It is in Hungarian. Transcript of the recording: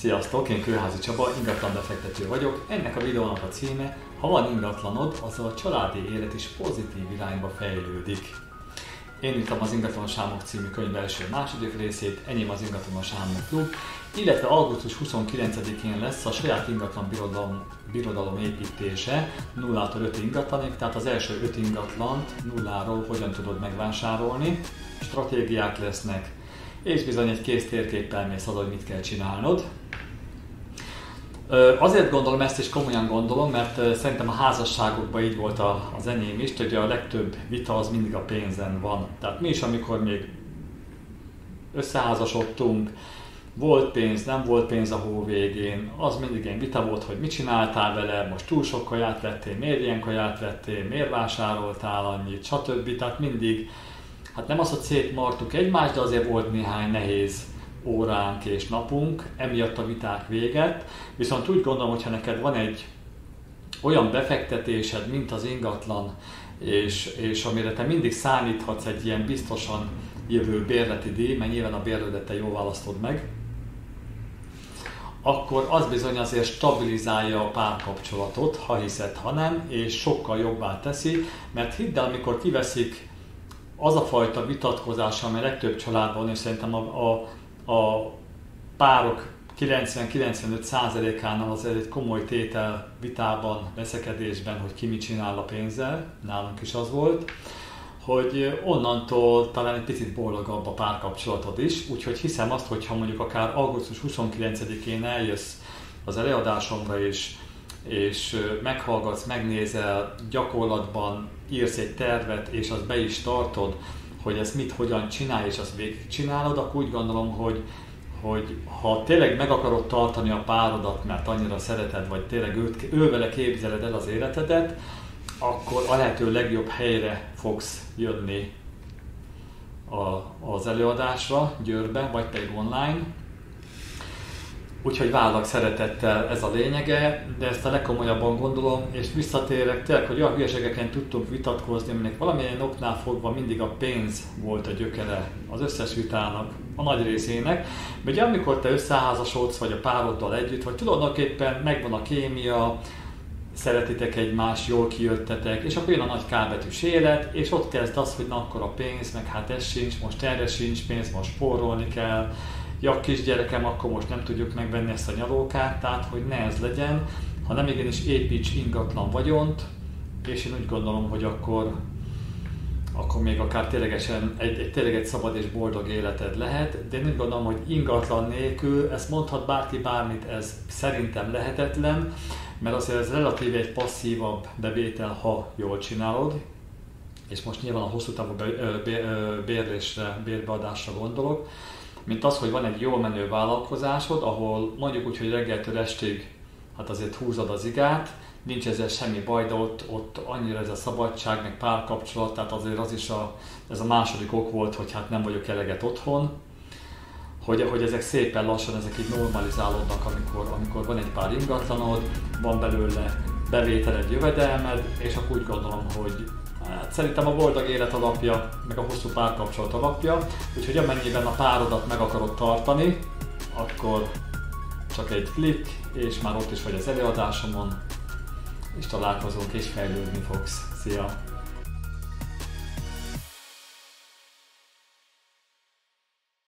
Sziasztok, én Kőházi Csaba, ingatlanbefektető vagyok. Ennek a videónak a címe: ha van ingatlanod, azzal a családi élet is pozitív irányba fejlődik. Én írtam az Ingatlanos Álmok című könyv első-második részét, enyém az Ingatlanos Álmok Klub, illetve augusztus 29-én lesz a saját ingatlan birodalom építése 0-tól 5 ingatlanig, tehát az első 5 ingatlant nulláról hogyan tudod megvásárolni, stratégiák lesznek, és bizony egy kész térképpel mész oda, hogy mit kell csinálnod. Azért gondolom ezt, és komolyan gondolom, mert szerintem a házasságokban így volt az enyém is, hogy a legtöbb vita az mindig a pénzen van. Tehát mi is, amikor még összeházasodtunk, volt pénz, nem volt pénz a hó végén, az mindig ilyen vita volt, hogy mit csináltál vele, most túl sok kaját vettél, miért ilyen kaját vettél, miért vásároltál annyit, stb. Tehát mindig, hát nem az, hogy szétmartuk egymást, de azért volt néhány nehéz óránk és napunk, emiatt a viták véget. Viszont úgy gondolom, hogyha neked van egy olyan befektetésed, mint az ingatlan, és amire te mindig számíthatsz egy ilyen biztosan jövő bérleti díj, mert nyilván a bérletet te jól választod meg, akkor az bizony azért stabilizálja a párkapcsolatot, ha hiszed, ha nem, és sokkal jobbá teszi, mert hidd el, amikor kiveszik az a fajta vitatkozás, amely legtöbb családban, és szerintem a párok 90-95%-ánál azért egy komoly tétel vitában, veszekedésben, hogy ki mit csinál a pénzzel, nálunk is az volt, hogy onnantól talán egy picit boldogabb a párkapcsolatod is, úgyhogy hiszem azt, hogy ha mondjuk akár augusztus 29-én eljössz az előadásomra és meghallgatsz, megnézel, gyakorlatban írsz egy tervet, és azt be is tartod, hogy ezt mit, hogyan csinálj, és azt végigcsinálod, akkor úgy gondolom, hogy ha tényleg meg akarod tartani a párodat, mert annyira szereted, vagy tényleg ővele képzeled el az életedet, akkor a lehető legjobb helyre fogsz jönni az előadásra, Győrbe, vagy pedig online. Úgyhogy várlak szeretettel, ez a lényege, de ezt a legkomolyabban gondolom, és visszatérek tényleg, hogy olyan hülyeségeken tudtunk vitatkozni, aminek valamilyen oknál fogva mindig a pénz volt a gyökere az összes vitának, a nagy részének. Ugye amikor te összeházasodsz, vagy a pároddal együtt, vagy tulajdonképpen megvan a kémia, szeretitek egymást, jól kijöttetek, és akkor jön a nagy K-betűs élet, és ott kezd az, hogy na akkor a pénz, meg hát ez sincs, most erre sincs pénz, most spórolni kell, ja kisgyerekem, akkor most nem tudjuk megvenni ezt a nyalókát, tehát hogy ne ez legyen, hanem igenis építs ingatlan vagyont, és én úgy gondolom, hogy akkor még akár ténylegesen tényleg egy szabad és boldog életed lehet, de én úgy gondolom, hogy ingatlan nélkül, ezt mondhat bárki bármit, ez szerintem lehetetlen, mert azért ez relatíve egy passzívabb bevétel, ha jól csinálod, és most nyilván a hosszú távú bérbeadásra gondolok, mint az, hogy van egy jól menő vállalkozásod, ahol mondjuk úgy, hogy reggeltől estig hát azért húzod az igát, nincs ezzel semmi baj, de ott annyira ez a szabadság, meg párkapcsolat, tehát azért az is ez a második ok volt, hogy hát nem vagyok eleget otthon, hogy ezek szépen lassan ezek így normalizálódnak, amikor van egy pár ingatlanod, van belőle bevételed, jövedelmed, és akkor úgy gondolom, hogy hát szerintem a boldog élet alapja, meg a hosszú párkapcsolat alapja, úgyhogy amennyiben a párodat meg akarod tartani, akkor csak egy klik, és már ott is vagy az előadásomon, és találkozunk, és fejlődni fogsz. Szia!